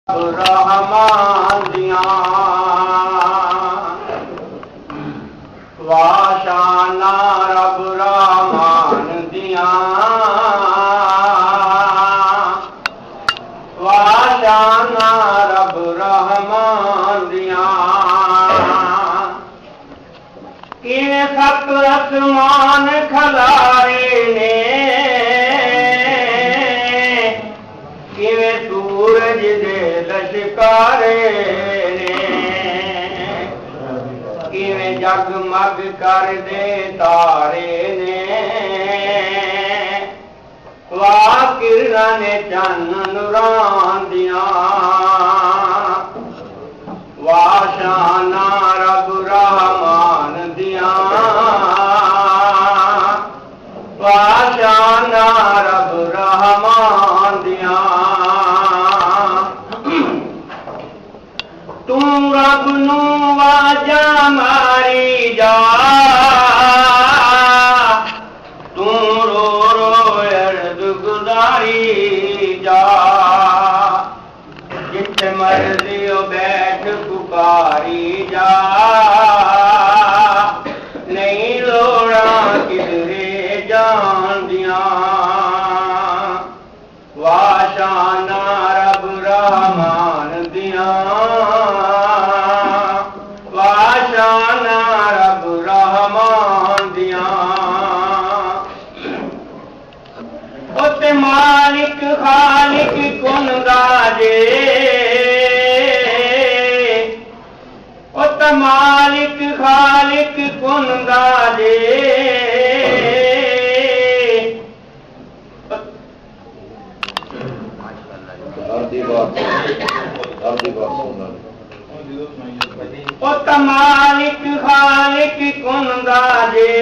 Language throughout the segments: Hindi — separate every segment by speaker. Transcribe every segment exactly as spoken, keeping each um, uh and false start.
Speaker 1: रहमान दिया वाशाना रब रहमान दिया वाशाना रब रहमान दिया कि सत आसमान खलारे ने किवें सूरज दे लश्कारे ने किवें जगमग कर दे तारे ने वाह किरणां ने चन्न नूरां दियां वाह शाना रब रहमान दियां वाह शाना रब रहमान दियां तू रब नू वाजा मारी जा तू रो रो अर्द गुजारी जा जिथे मर्जी बैठ पुकारी जा नहीं लोड़ा किधरे जान दिया वाशाना रब रहमान दिया वाशाना रब रहमान दिया उते मालिक खालिक कुन गाजे उत मालिक खालिक कुन गाजे उत मालिक खालिक कुन गाजे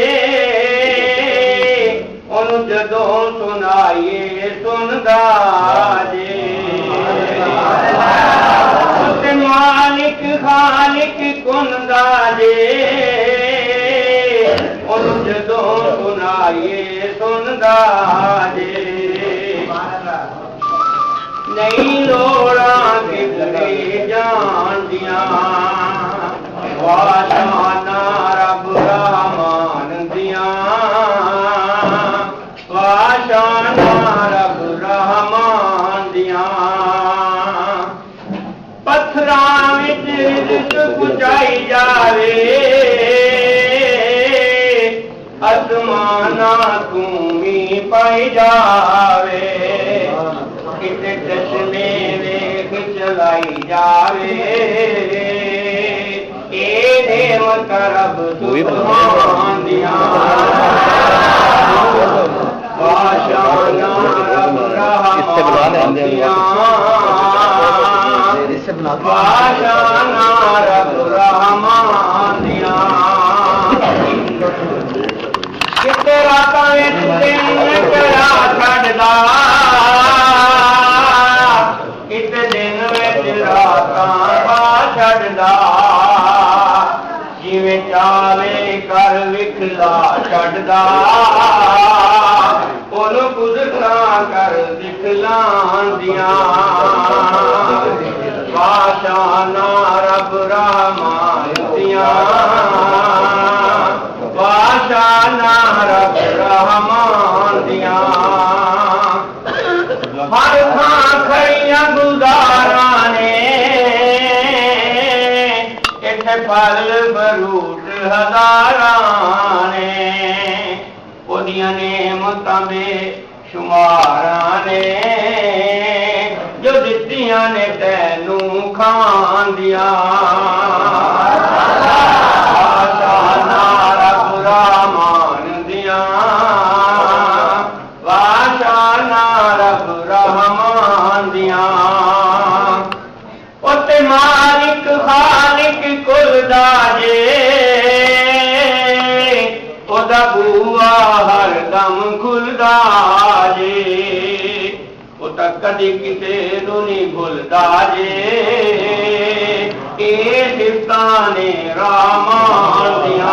Speaker 1: उन जदों सुनाइए सुन गाजे उत मालिक खालिक कुन गाजे उन जदों सुनाइए सुन गाजे नहीं लोड़ा किधरे जान दिया वाशाना रब रहमान दिया वाशाना रब रहमान दिया पत्थरां विच रिज़्क़ पुजाई जावे आसमाना तू भी पाई जावे किते चश्मे वेख चलाई जावे ए नेमत रब सुभान दिया वाशाना रब रहमान दिया वाशाना रब रहमान दिया किते रातां विच दिन करा छड्डदा छड्डदा जिवें चावे कर विखला छड्डदा ओनू कुदरतां कर दिखलांदियां वाशाना रब रहमान दियां वाशाना रब रहमान दियां हर थां खड़ियां गुजारा ने फल बरूट हजारां ने ओदियां नेमतां बेशुमारां ने जो दित्तियां ने तैनू खान दियां वाशाना रब रहमान दियां वाशाना रब रहमान दियां उते मालिक खालिक कुल दाजे ओदा बूआ हर दम खुलदा जे ओ तां कदी किसे नूं नहीं भुलदा जे ए सिफतां ने रहमान दियां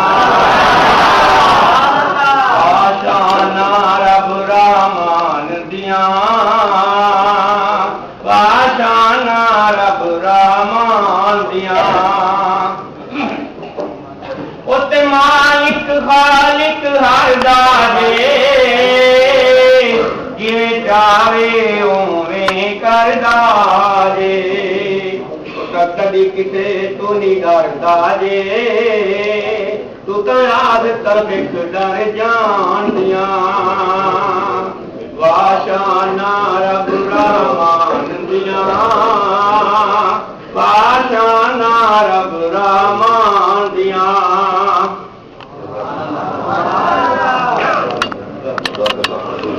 Speaker 1: वाशाना रब रहमान दियां वाशाना रब करदा जे जिवें चाहे उवें करदा जे कदी किसे तू नहीं डरदा जे तू तो आदत बिक डर जानिया वाशाना रब रहमान दिया